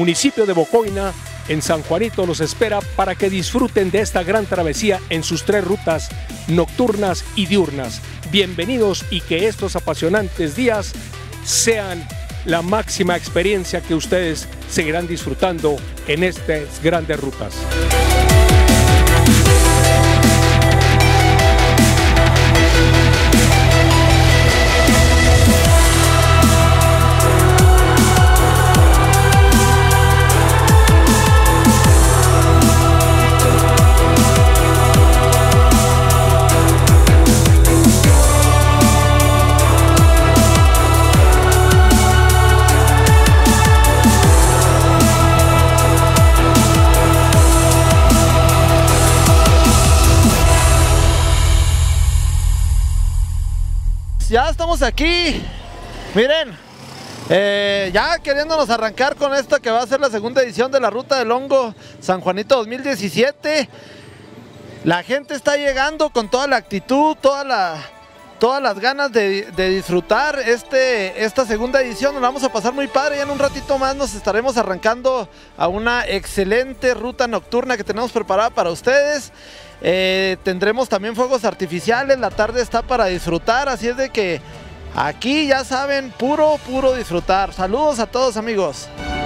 municipio de Bocoina, en San Juanito, los espera para que disfruten de esta gran travesía en sus 3 rutas nocturnas y diurnas. Bienvenidos y que estos apasionantes días sean la máxima experiencia que ustedes seguirán disfrutando en estas grandes rutas. Ya estamos aquí, miren, ya queriéndonos arrancar con esta que va a ser la segunda edición de la Ruta del Hongo San Juanito 2017. La gente está llegando con toda la actitud, todas las ganas de disfrutar esta segunda edición. Nos la vamos a pasar muy padre. Ya en un ratito más nos estaremos arrancando a una excelente ruta nocturna que tenemos preparada para ustedes. Tendremos también fuegos artificiales, la tarde está para disfrutar, así es de que aquí ya saben, puro disfrutar. Saludos a todos, amigos.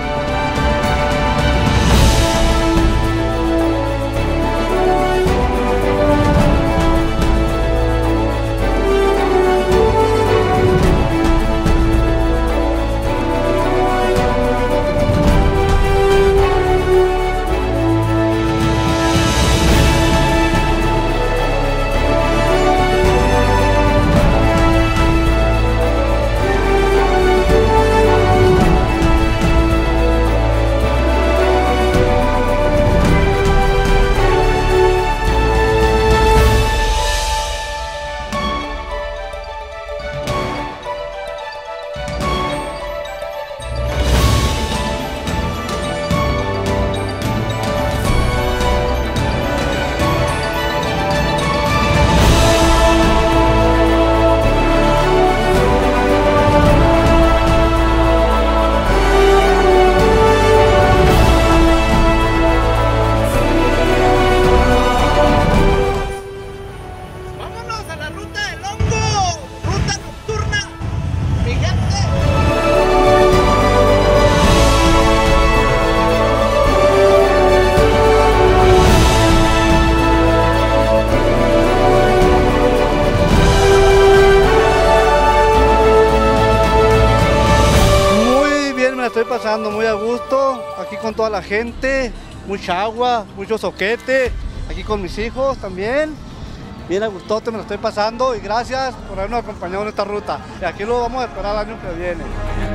Estoy pasando muy a gusto, aquí con toda la gente, mucha agua, mucho soquete, aquí con mis hijos también. Bien a gustote me lo estoy pasando y gracias por habernos acompañado en esta ruta. Y aquí lo vamos a esperar el año que viene.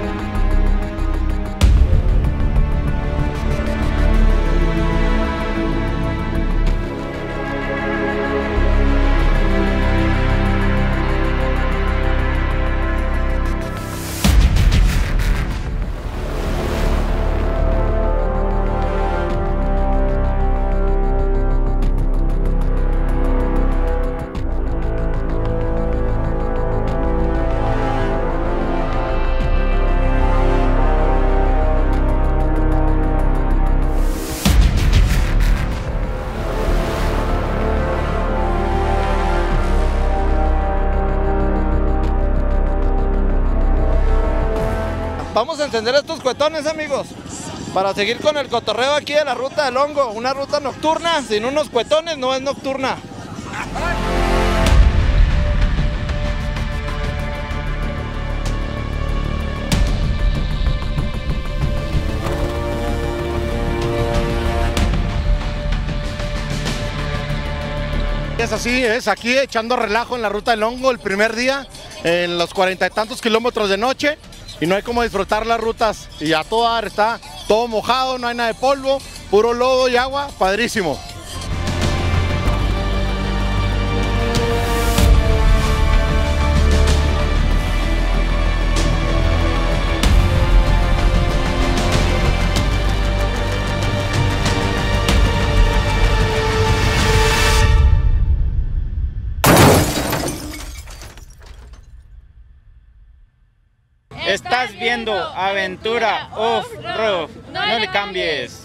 Vamos a encender estos cuetones, amigos, para seguir con el cotorreo aquí de la Ruta del Hongo. Una ruta nocturna, sin unos cuetones no es nocturna. Es así, es aquí echando relajo en la Ruta del Hongo el primer día, en los 40 y tantos kilómetros de noche. Y no hay como disfrutar las rutas y a todo dar, está todo mojado, no hay nada de polvo, puro lodo y agua, padrísimo. Estás viendo Aventura Off-Road. No le cambies.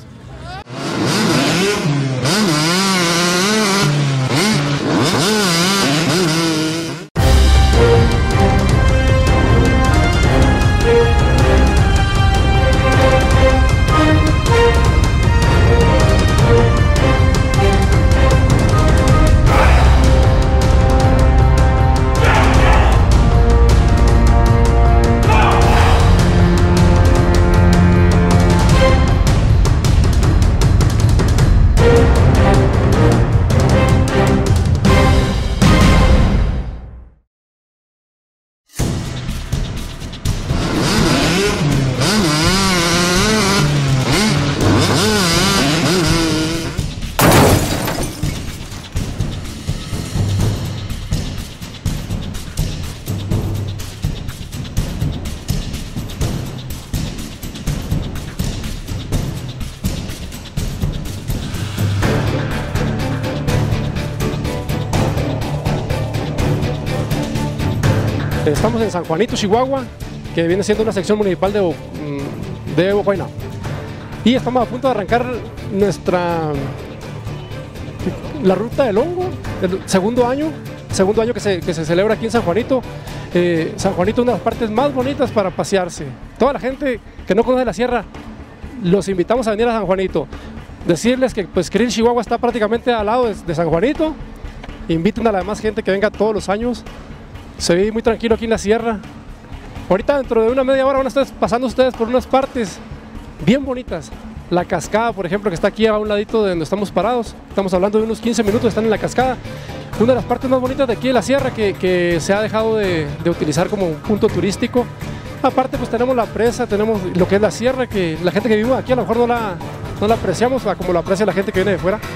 Estamos en San Juanito, Chihuahua, que viene siendo una sección municipal de Guayna. Y estamos a punto de arrancar la ruta del hongo, el segundo año que se celebra aquí en San Juanito. San Juanito es una de las partes más bonitas para pasearse. Toda la gente que no conoce la sierra, los invitamos a venir a San Juanito. Decirles que pues Krill, Chihuahua está prácticamente al lado de San Juanito. Inviten a la demás gente que venga todos los años. Se vive muy tranquilo aquí en la sierra. Ahorita dentro de una media hora van a estar pasando ustedes por unas partes bien bonitas. La cascada, por ejemplo, que está aquí a un ladito de donde estamos parados. Estamos hablando de unos 15 minutos, están en la cascada. Una de las partes más bonitas de aquí de la sierra que se ha dejado de utilizar como un punto turístico. Aparte pues tenemos la presa, tenemos lo que es la sierra, que la gente que vive aquí a lo mejor no la apreciamos como la aprecia la gente que viene de fuera.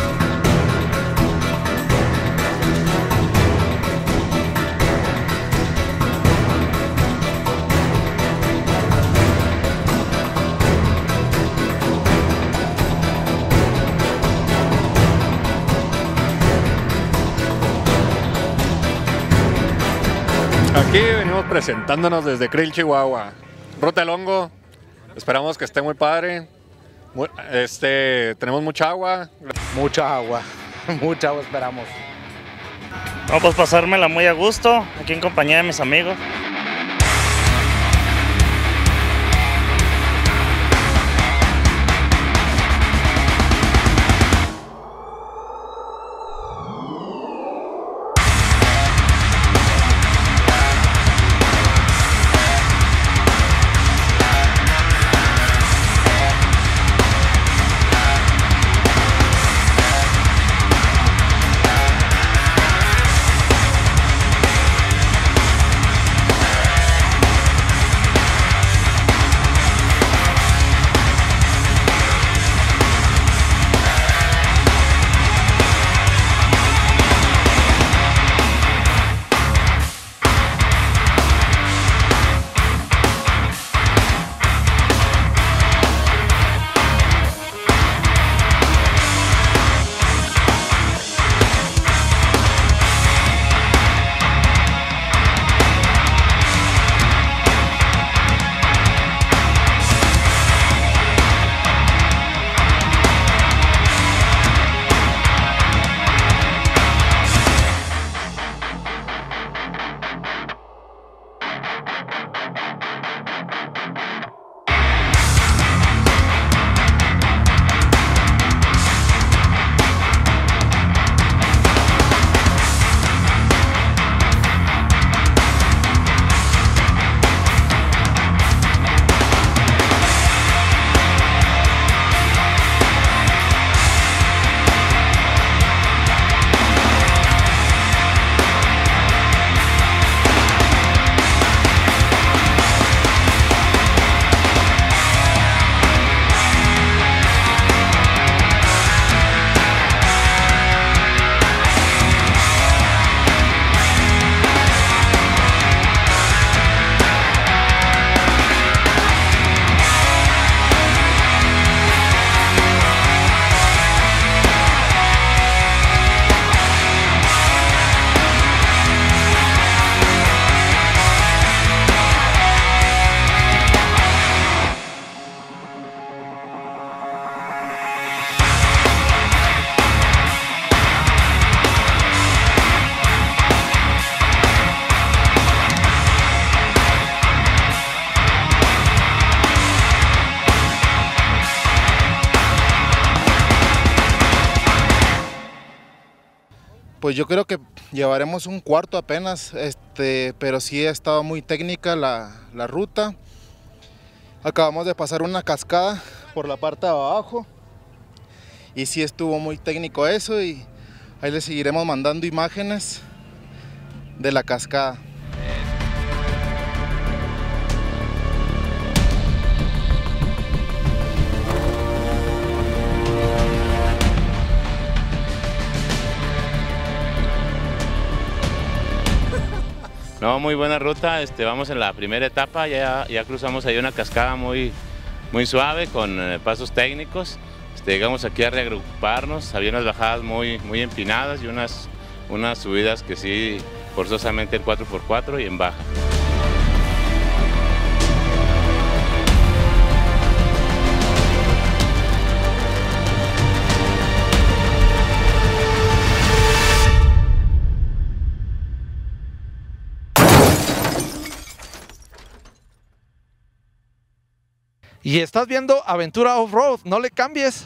Aquí venimos presentándonos desde Krill, Chihuahua. Ruta del hongo, esperamos que esté muy padre. Tenemos mucha agua. Mucha agua esperamos. Vamos pues pasármela muy a gusto, aquí en compañía de mis amigos. Pues yo creo que llevaremos un cuarto apenas, pero sí ha estado muy técnica la ruta. Acabamos de pasar una cascada por la parte de abajo y sí estuvo muy técnico eso, y ahí les seguiremos mandando imágenes de la cascada. No, muy buena ruta, vamos en la primera etapa, ya cruzamos ahí una cascada muy suave con pasos técnicos. Llegamos aquí a reagruparnos, había unas bajadas muy empinadas y unas subidas que sí, forzosamente en 4x4 y en baja. Y estás viendo Aventura Off-Road, no le cambies.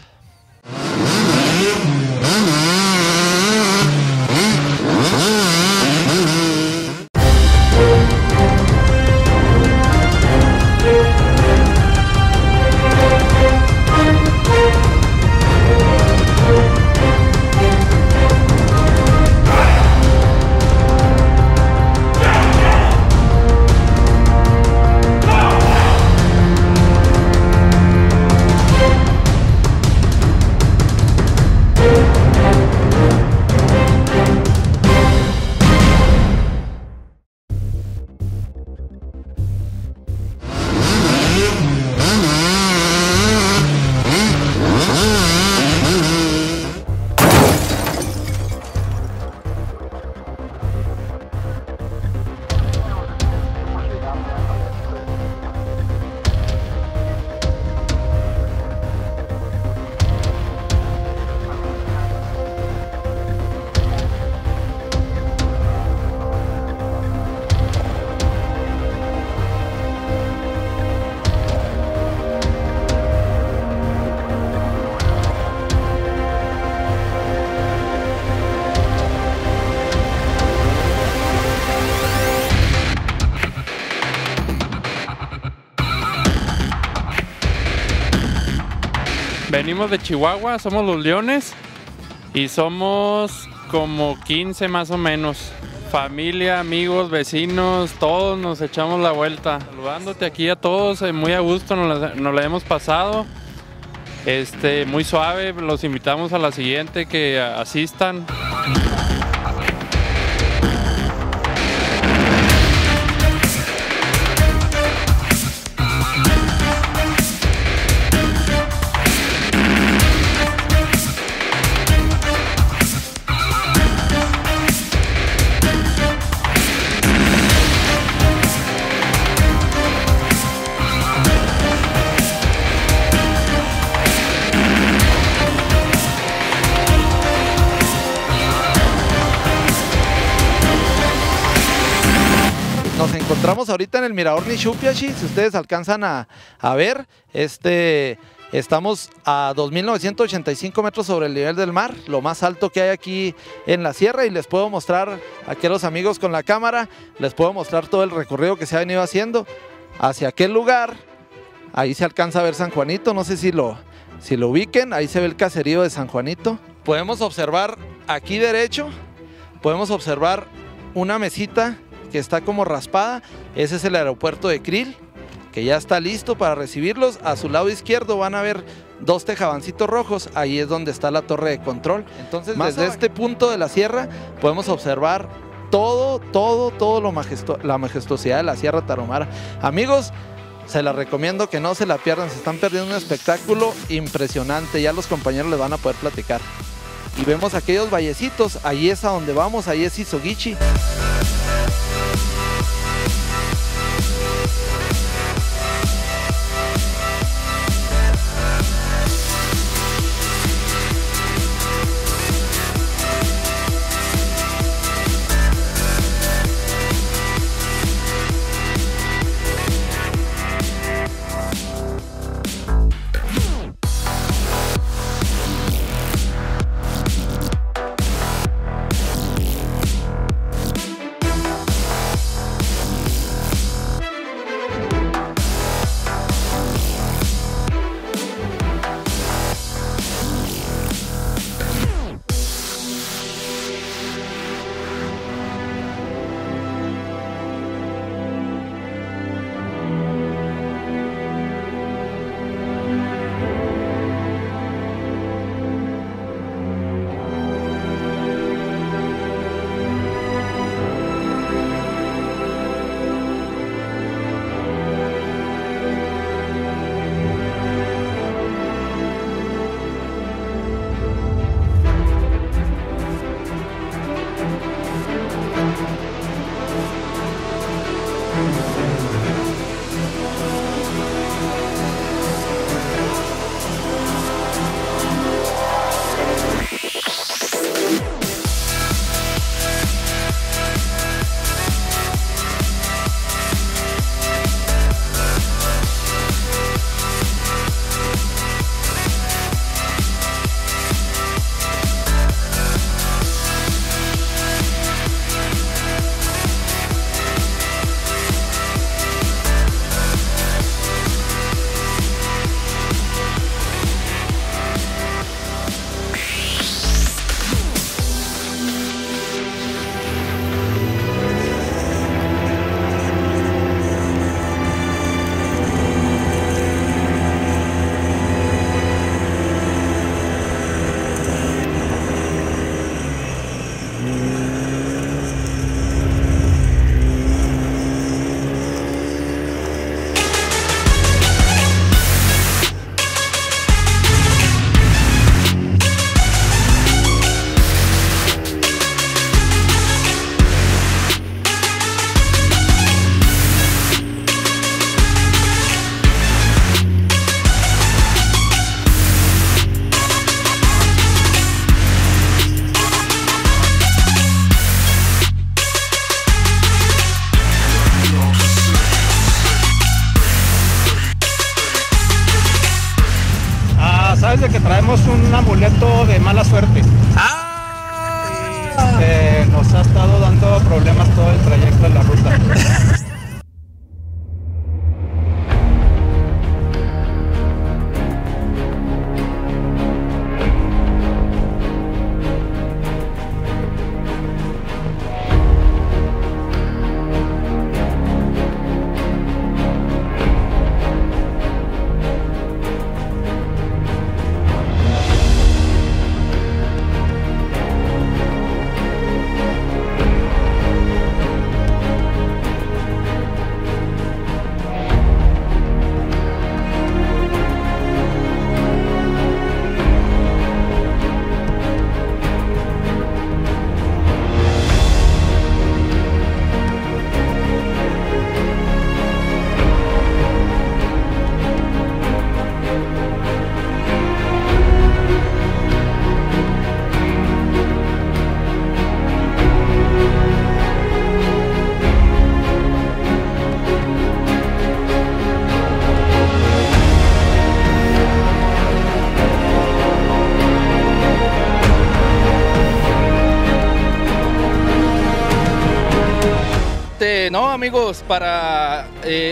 Venimos de Chihuahua, somos los Leones y somos como 15 más o menos. Familia, amigos, vecinos, todos nos echamos la vuelta. Saludándote aquí a todos, muy a gusto nos la hemos pasado. Muy suave, los invitamos a la siguiente que asistan. Nos encontramos ahorita en el Mirador Nishupiachi, si ustedes alcanzan a ver, estamos a 2.985 metros sobre el nivel del mar, lo más alto que hay aquí en la sierra, y les puedo mostrar, aquí a los amigos con la cámara, les puedo mostrar todo el recorrido que se ha venido haciendo hacia aquel lugar. Ahí se alcanza a ver San Juanito, no sé si lo ubiquen, ahí se ve el caserío de San Juanito. Podemos observar aquí derecho, podemos observar una mesita que está como raspada, ese es el aeropuerto de Krill, que ya está listo para recibirlos. A su lado izquierdo van a ver dos tejabancitos rojos, ahí es donde está la torre de control. Entonces desde este punto de la sierra podemos observar todo la majestuosidad de la Sierra Tarahumara. Amigos, se la recomiendo que no se la pierdan, se están perdiendo un espectáculo impresionante, ya los compañeros les van a poder platicar. Y vemos aquellos vallecitos, ahí es a donde vamos, ahí es Isogichi. traemos un amuleto de mala suerte. Nos ha estado dando problemas todo el trayecto de la ruta. No, amigos, para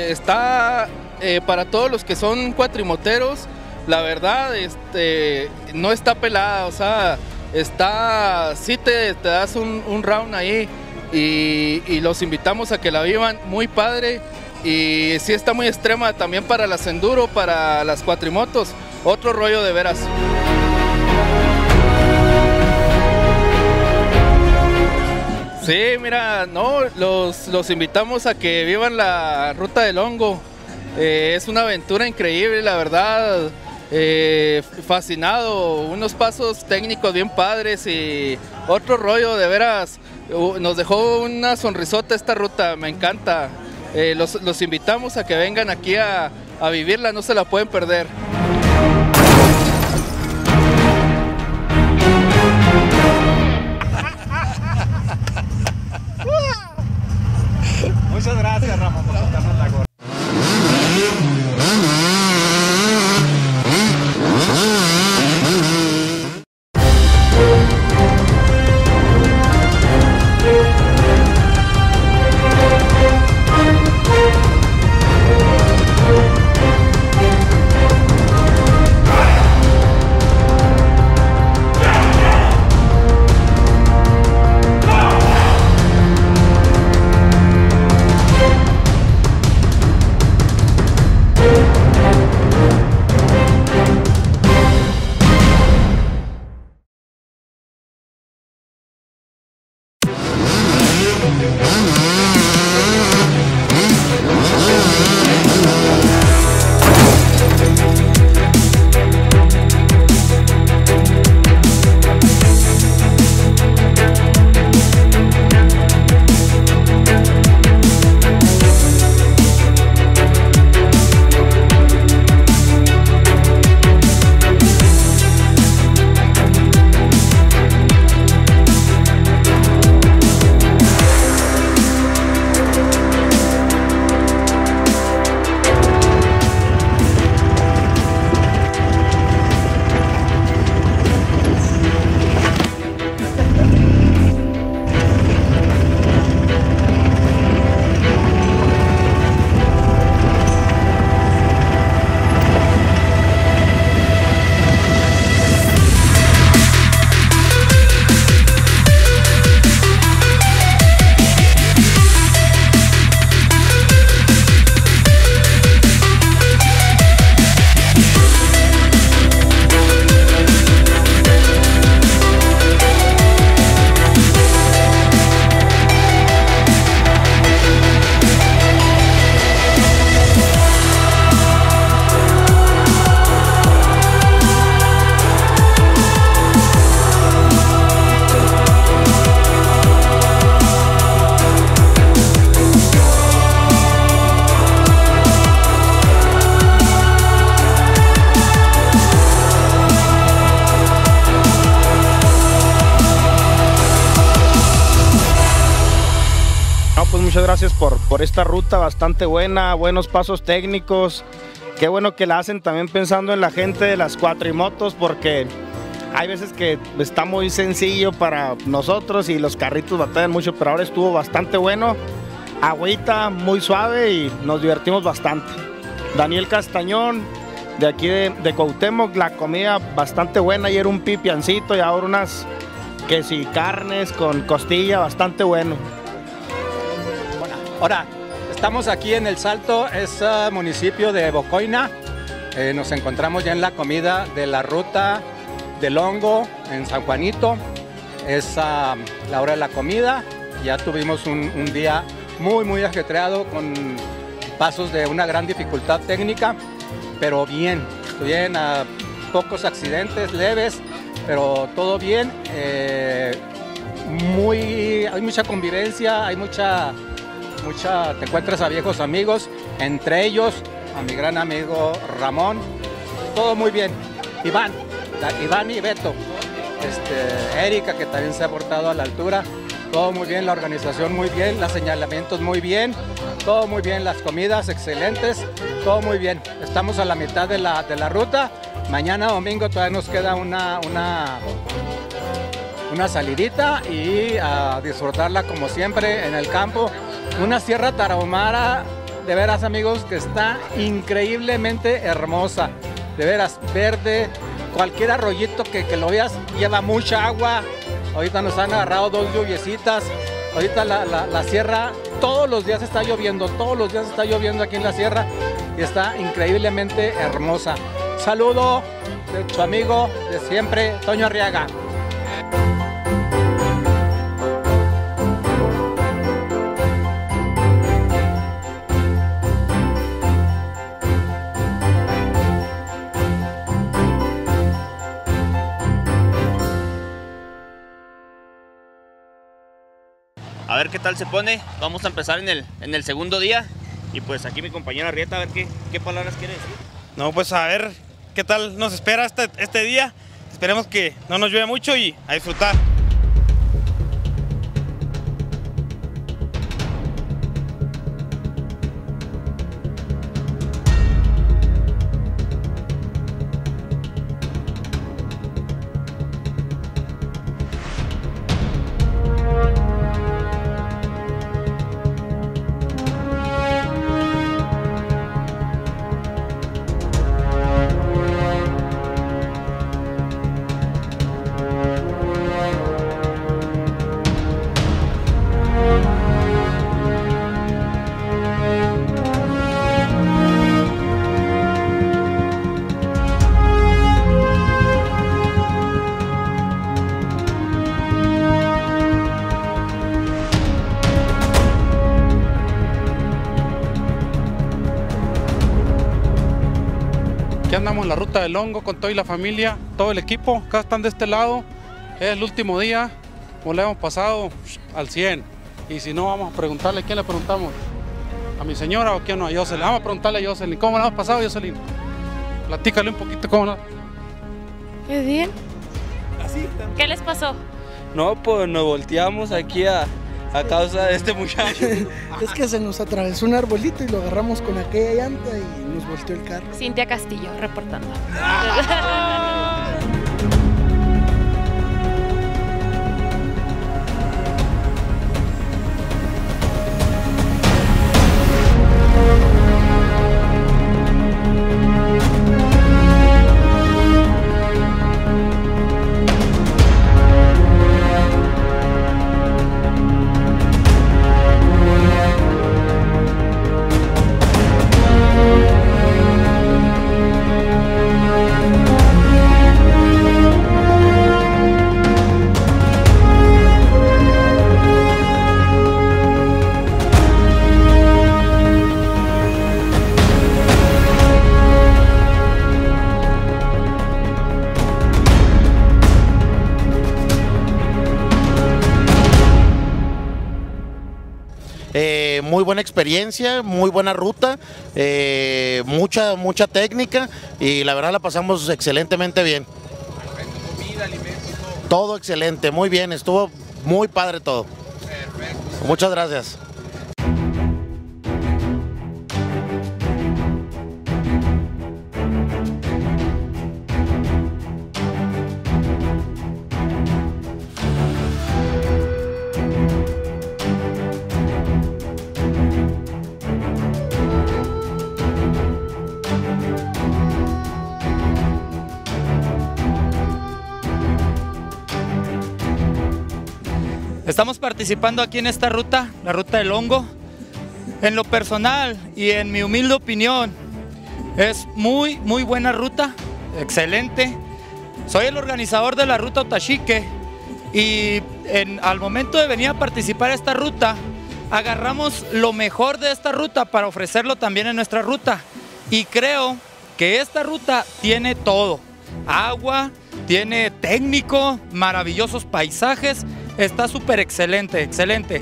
todos los que son cuatrimoteros, la verdad, no está pelada, o sea, sí te das un round ahí y los invitamos a que la vivan muy padre, y sí está muy extrema también para las enduro, para las cuatrimotos, otro rollo de veras. Sí, mira, no, los invitamos a que vivan la Ruta del Hongo. Es una aventura increíble, la verdad. Fascinado, unos pasos técnicos bien padres y otro rollo, de veras. Nos dejó una sonrisota esta ruta, me encanta. Los invitamos a que vengan aquí a vivirla, no se la pueden perder. Muchas gracias, Ramón, por quitarnos la gorra. Muchas gracias por esta ruta bastante buena, buenos pasos técnicos, qué bueno que la hacen también pensando en la gente de las cuatrimotos, porque hay veces que está muy sencillo para nosotros y los carritos batallan mucho, pero ahora estuvo bastante bueno. Agüita muy suave y nos divertimos bastante. Daniel Castañón, de aquí de Cuauhtémoc, la comida bastante buena. Ayer un pipiancito y ahora unas queso carnes con costilla, bastante bueno. Ahora, estamos aquí en El Salto, es municipio de Bocoina. Nos encontramos ya en la comida de la ruta del hongo en San Juanito. Es la hora de la comida. Ya tuvimos un día muy ajetreado con pasos de una gran dificultad técnica, pero bien, pocos accidentes leves, pero todo bien. Hay mucha convivencia, te encuentras a viejos amigos, entre ellos a mi gran amigo Ramón, todo muy bien. Iván y Beto, Erika, que también se ha portado a la altura, todo muy bien, la organización muy bien, los señalamientos muy bien, todo muy bien, las comidas excelentes, todo muy bien. Estamos a la mitad de la ruta. Mañana domingo todavía nos queda una salidita y a disfrutarla como siempre en el campo. Una Sierra Tarahumara, de veras amigos, que está increíblemente hermosa, de veras verde, cualquier arroyito que lo veas lleva mucha agua. Ahorita nos han agarrado 2 lluviecitas. Ahorita la sierra todos los días está lloviendo aquí en la sierra y está increíblemente hermosa. Saludo de tu amigo de siempre, Toño Arriaga. A ver qué tal se pone. Vamos a empezar en el segundo día. Y pues aquí mi compañera Arrieta, a ver qué palabras quiere decir. No, pues a ver qué tal nos espera este día. Esperemos que no nos llueva mucho y a disfrutar. Aquí andamos en la ruta del hongo con toda la familia, todo el equipo. Acá están de este lado. Es el último día, como le hemos pasado al 100. Y si no, vamos a preguntarle, ¿a quién le preguntamos? ¿A mi señora o a quién no? A Jocelyn. Vamos a preguntarle a Jocelyn. ¿Cómo le hemos pasado, Jocelyn? Platícale un poquito cómo no. Qué bien. ¿Así? ¿Qué les pasó? No, pues nos volteamos aquí a causa de este muchacho. Es que se nos atravesó un arbolito y lo agarramos con aquella llanta y nos volteó el carro. Cintia Castillo, reportando. Muy buena experiencia, muy buena ruta, mucha técnica y la verdad la pasamos excelentemente bien. Comida, alimentos, todo excelente, muy bien, estuvo muy padre todo. Perfecto. Muchas gracias. Estamos participando aquí en esta ruta, la Ruta del Hongo. En lo personal y en mi humilde opinión, es muy buena ruta, excelente. Soy el organizador de la Ruta Otaxique y al momento de venir a participar a esta ruta, agarramos lo mejor de esta ruta para ofrecerlo también en nuestra ruta. Y creo que esta ruta tiene todo: agua, tiene técnico, maravillosos paisajes, está súper excelente, excelente.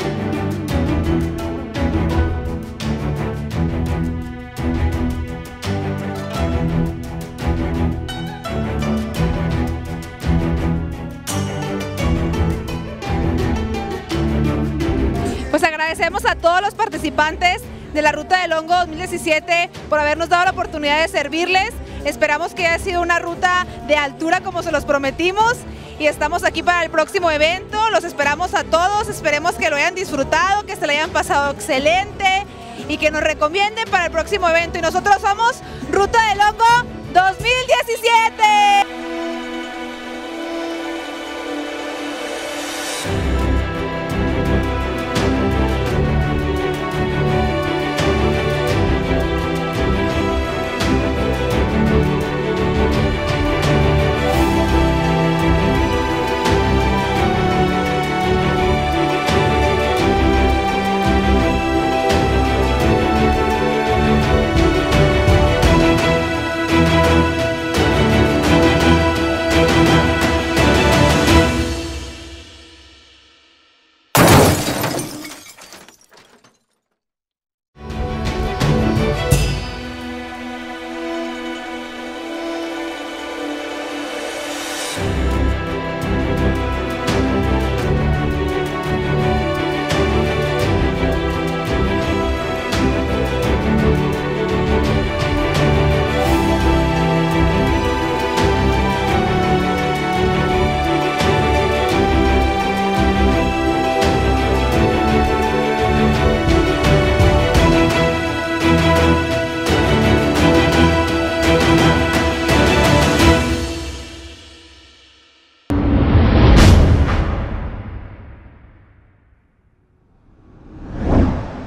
Pues agradecemos a todos los participantes de la Ruta del Hongo 2017 por habernos dado la oportunidad de servirles. Esperamos que haya sido una ruta de altura como se los prometimos y estamos aquí para el próximo evento. Los esperamos a todos, esperemos que lo hayan disfrutado, que se lo hayan pasado excelente y que nos recomienden para el próximo evento. Y nosotros somos Ruta del Hongo 2017.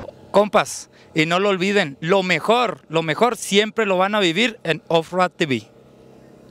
Compas, y no lo olviden, lo mejor siempre lo van a vivir en Off-Road TV.